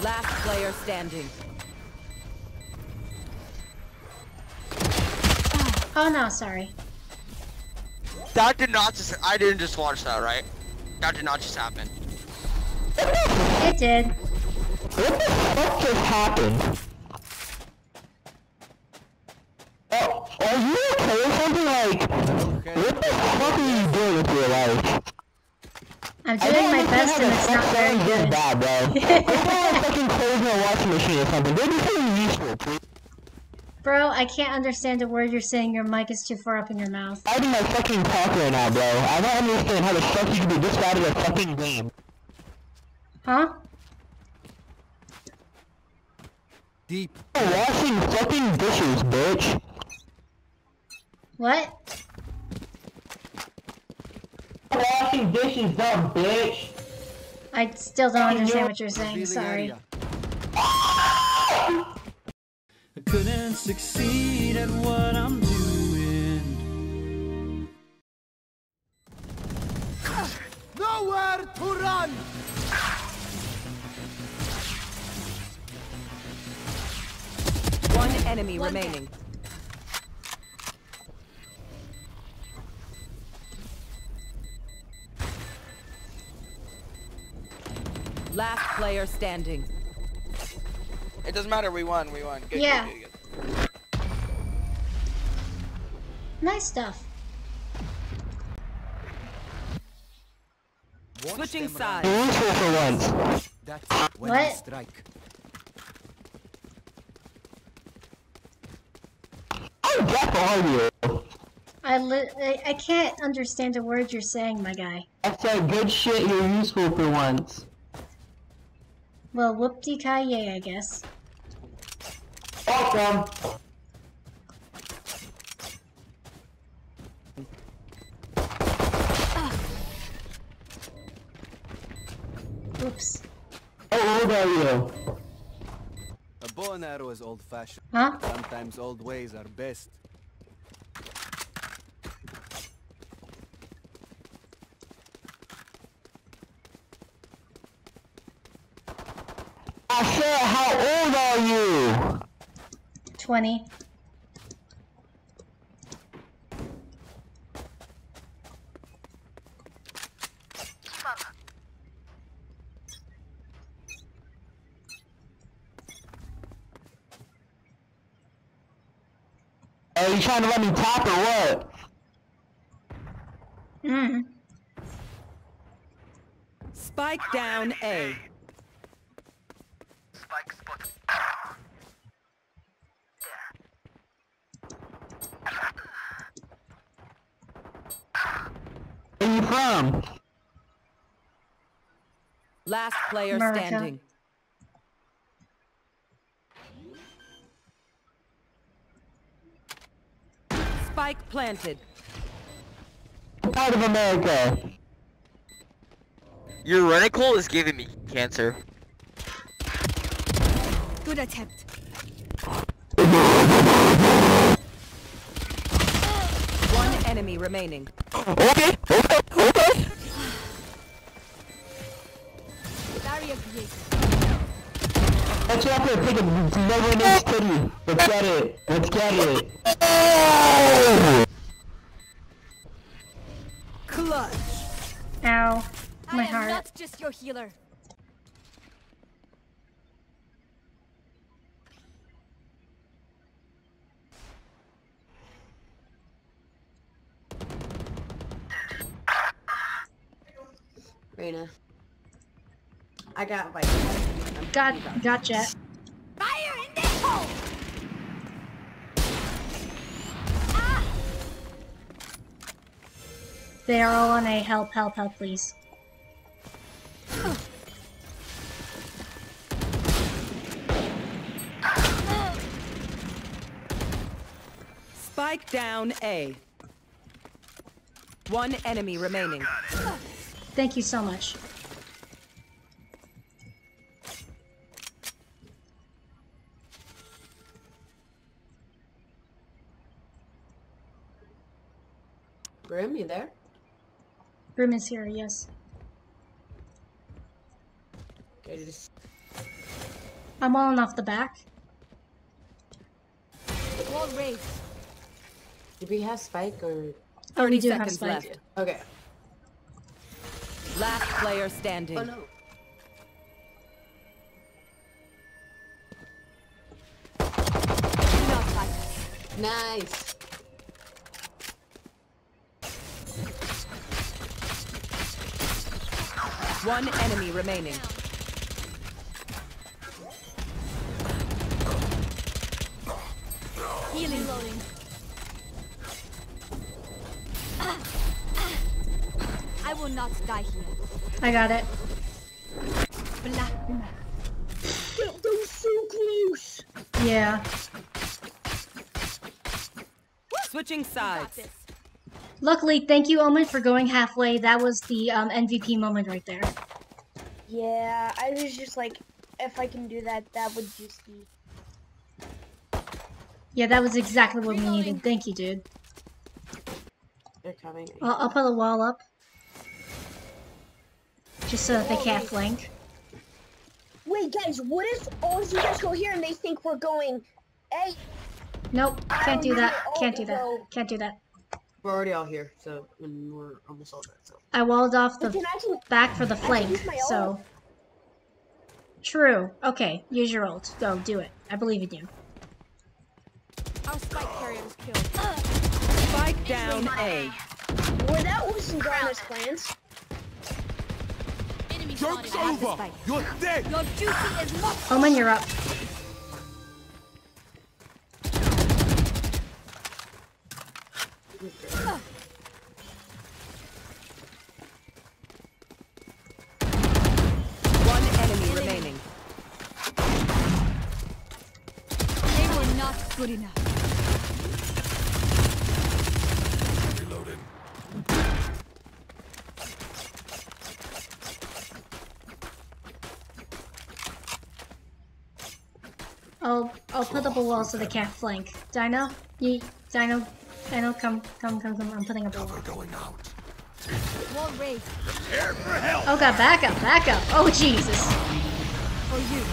Last player standing. Oh no, sorry. That did not just. I didn't just watch that, right? That did not just happen. It did. What the fuck just happened? Oh, are you okay or something? Like, what the fuck are you doing with your life? I'm doing my best and it's not very good. Bad, bro. Go buy fucking clothes in a washing machine or something. They'd be something useful, please. Bro, I can't understand a word you're saying. Your mic is too far up in your mouth. I'm my fucking talk right now, bro. I don't understand how the fuck you can be this bad at a fucking game. Huh? Deep. Washing fucking dishes, bitch. What? Washing dishes, dumb bitch. I still don't understand what you're saying, sorry. I couldn't succeed at what I'm doing. Nowhere to run! One enemy remaining. Last player standing. It doesn't matter. We won. We won. Good, Yeah. Good, good. Nice stuff. Switching sides. Useful for once. That's when What? I strike. How deaf are you? I can't understand a word you're saying, my guy. I said good shit, you're useful for once. Well, whoop-de-ki-yay, I guess. Fuck them. Oops. How old are you? A bow and arrow is old-fashioned. Huh? Sometimes old ways are best. I said, how old are you? 20. Are you trying to let me top or what? Spike down A. Spike spotted. Where are you from? Last player America. standing. Spike planted. Out of America. Your reticle is giving me cancer. Good attempt. One enemy remaining. Okay. Barrier created. Let's go up there and pick a never named titty. Let's get it. Let's get it. Clutch. Ow. My I am heart. not just your healer. Reyna. I got like. Gotcha. Fire in the hole. They are all on a help, help, help, please. Spike down A. One enemy remaining. Thank you so much. Grim, you there? Broom is here, yes. Okay, just I'm walling off the back. Wall raised. Did we have Spike or? Oh, we 30 do have seconds Spike. left. Okay. Last player standing. Oh no. Do not fight us. Nice. One enemy remaining. Healing. Loading. I will not die here. I got it. That was so close. Yeah. Switching sides. Luckily, thank you, Omen, for going halfway. That was the MVP moment right there. Yeah, I was just like, if I can do that, that would just be. Yeah, that was exactly what we needed. Thank you, dude. They're coming. I'll put a wall up. Just so that they can't flank. Wait, guys, what if all of you guys go here and they think we're going A? Nope, can't do that. Can't do that. Can't do that. We're already all here, so and we're almost all dead. So. I walled off the Then I can. back for the flank, use my so... ult. True. Okay, use your ult. Go, do it. I believe in you. Our spike carrier was killed. Spike down A. Well, that wasn't Garner's plans. Enemy Joke's spotted. over! You're dead! Your duty is not. Omen, you're up. One enemy remaining. They were not good enough. Reloading. I'll put up a wall so they can't flank. Dino? Dino, come. I'm putting up a wall. We're going out. Wall raised. Prepare for help! Oh god, back up. Oh Jesus. For you.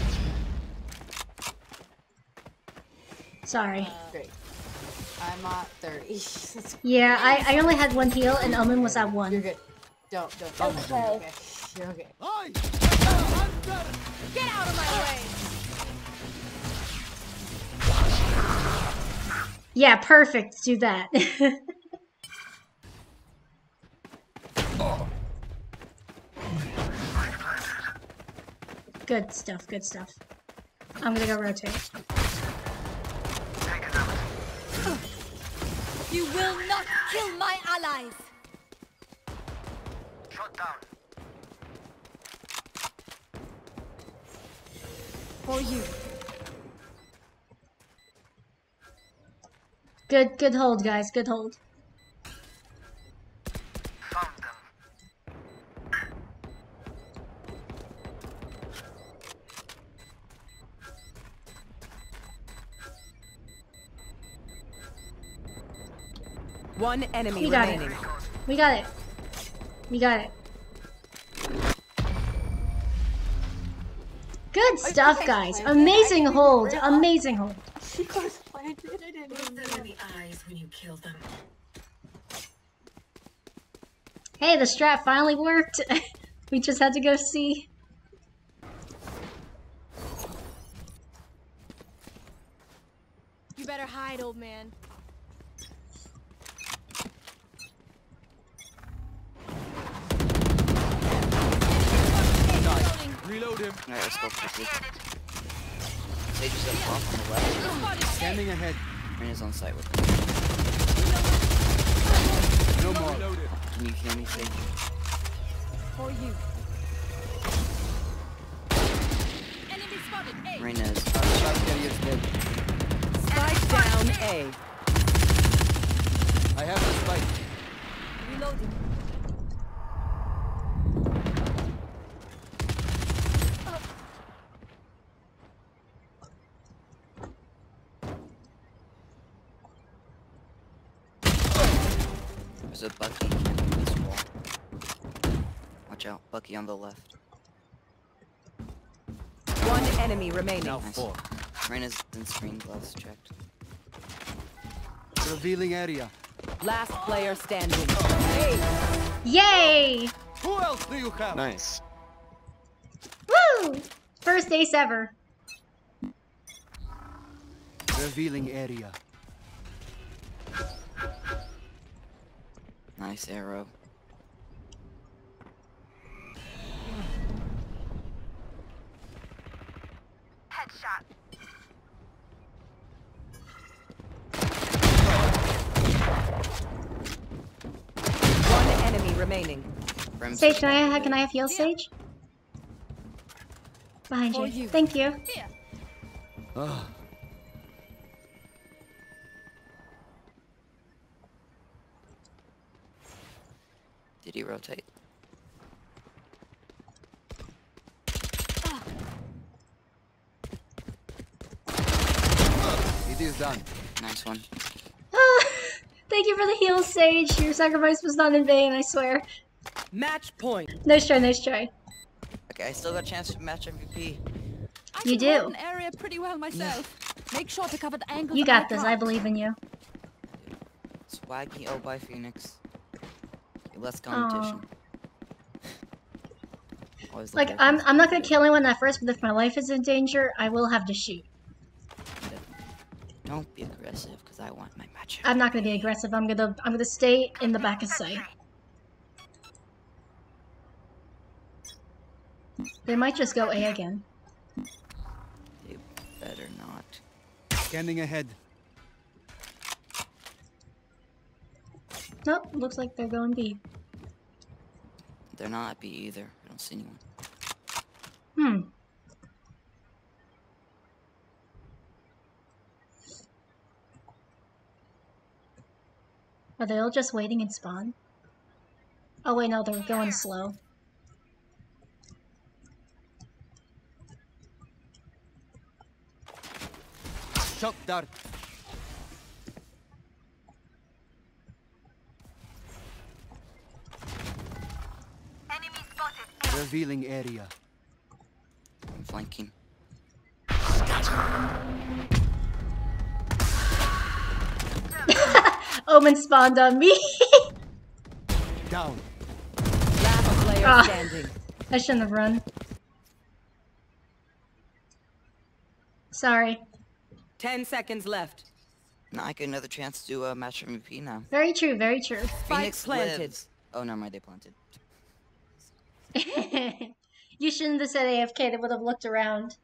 Sorry. Great. I'm at 30. Yeah, I only had one heal and Omen was at You're 1. good. Don't. Okay. Okay. You're okay. Aye! Get out of my way. Yeah, perfect. Do that. Good stuff, good stuff. I'm gonna go rotate. You will not kill my allies. Shut down. For you. Good hold, guys. Good hold. Found them. One enemy We got it. remaining. We got it. We got it. Good stuff, guys. Amazing hold. Amazing hold. She was planted. I didn't even know. the eyes when you kill them. Hey, the strat finally worked. We just had to go see. You better hide, old man. Reload him. Alright, let's go quickly. They just have off on the left. Scanning ahead. Reina's on site with them. No more. Reloaded. Can you hear me, Sage? For you. Enemy spotted. A. Reina's. Spike carrier's dead. Spike down A. I have the spike. Reloading. There's a Bucky camping this wall. Watch out, Bucky on the left. One enemy remaining. Now Nice. 4. Reina's in screen gloves checked. Revealing area. Last player standing. Yay! Who else do you have? Nice. Woo! First ace ever. Revealing area. Nice arrow. One enemy remaining. Brim's Sage, can I have heal, Sage? Behind For you. you. Thank you. Ah, Did he rotate? it is done. Nice one. Thank you for the heal, Sage. Your sacrifice was not in vain, I swear. Match point. Nice try, nice try. Okay, I still got a chance to match MVP. I You can hold do. an area pretty well myself. Make sure to cover the angles. You that got this, I can't. believe in you. Swaggy, oh by Phoenix. Less competition. Always Like, there I'm for not gonna kill anyone at first, but if my life is in danger, I will have to shoot. Don't be aggressive, because I want my match. I'm not gonna be aggressive. I'm gonna stay in the back of sight. They might just go A again. They better not. Scanning ahead. Nope, looks like they're going B. They're not at B either. I don't see anyone. Hmm. Are they all just waiting in spawn? Oh wait, no, they're going slow. Shock dart. Revealing area. I'm flanking. Omen spawned on me. Down. Last player Ah. standing. I shouldn't have run. Sorry. 10 seconds left. Now I get another chance to match MVP now. Very true, very true. Phoenix planted. lives. Oh, never mind, they planted. You shouldn't have said AFK, they would have looked around.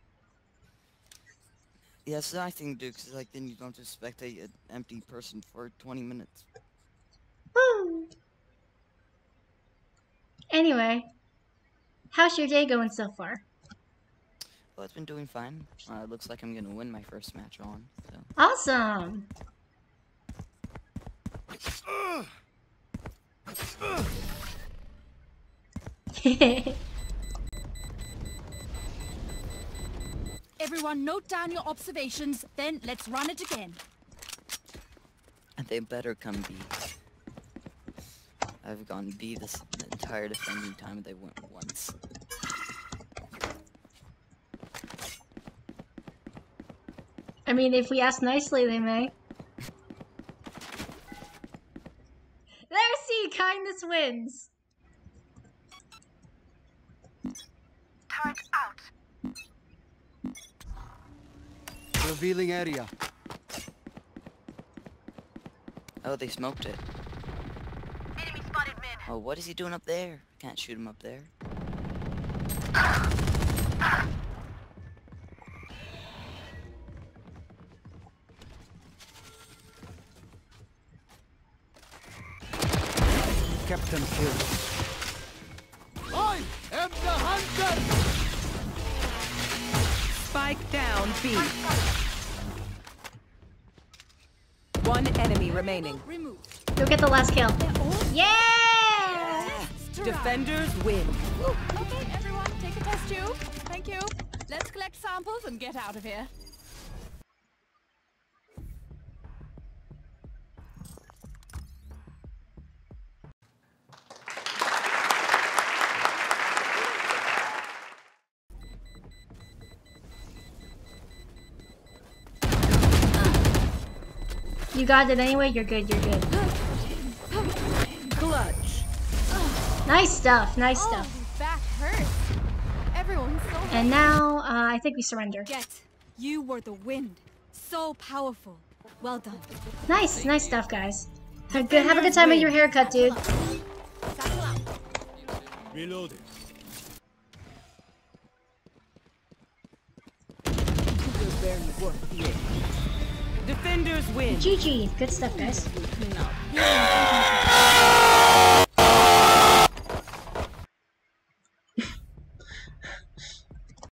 Yeah, it's a nice thing to do, because like, then you don't just spectate an empty person for 20 minutes. Woo! Anyway, how's your day going so far? Well, it's been doing fine. It looks like I'm gonna win my first match on, so. Awesome! Everyone note down your observations, then let's run it again. And they better come B. I've gone B this entire defending time, and they went once. I mean, if we ask nicely, they may. There, see, kindness wins. Revealing area. Oh, they smoked it. Oh, what is he doing up there? Can't shoot him up there. Captain kill. I am the hunter! Spike down B. One enemy remaining. Go get the last kill. Yeah! Defenders win. Okay, everyone, take a test tube. Thank you. Let's collect samples and get out of here. You got it anyway. You're good. You're good. Clutch. Nice stuff. Nice stuff. Oh, back hurts. Everyone's so. And now, I think we surrender. Get. You were the wind. So powerful. Well done. Nice. Nice stuff, guys. Have a good time with your haircut, dude. Reloading. Defenders win. GG. Good stuff, guys.